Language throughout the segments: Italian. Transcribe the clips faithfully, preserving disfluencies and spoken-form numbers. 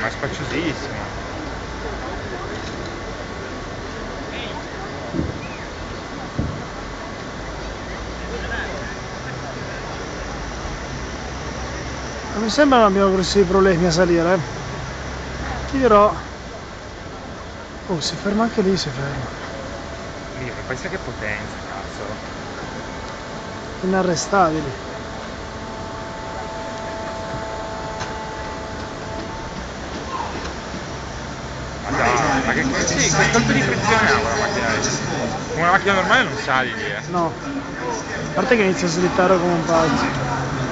ma è spacciosissimo. Non mi sembra che abbiamo grossi problemi a salire, eh. Ti dirò. Oh, si ferma anche lì, si ferma. Lì, pensa che potenza, cazzo. Inarrestabili. Ma dai, ma che sì, che colpo di frizione ha quella macchina lì? Con una macchina normale non sali lì, eh. No. A parte che inizia a slittare come un pazzo.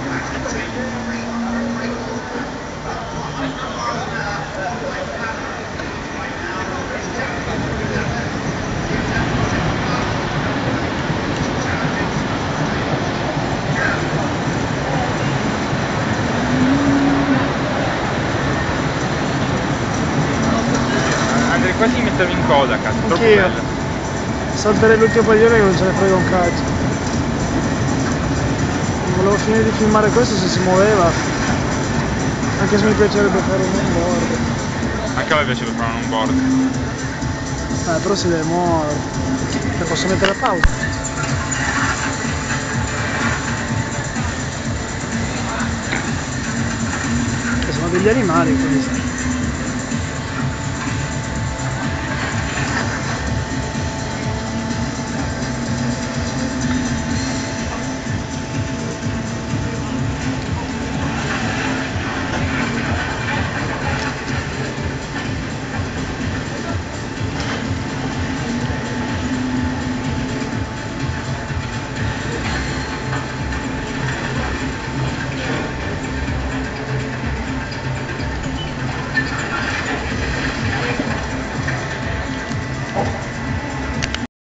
Andrei quasi a mettermi in coda, cazzo, troppo Anch'io. bello. Salterei l'ultimo paglione che non ce ne frega un cazzo. Volevo finire di filmare questo se si muoveva. Anche se mi piacerebbe fare un onboard. Anche a me piacerebbe fare un onboard. Eh, però si deve muovere. E posso mettere a pausa. Che sono degli animali questi.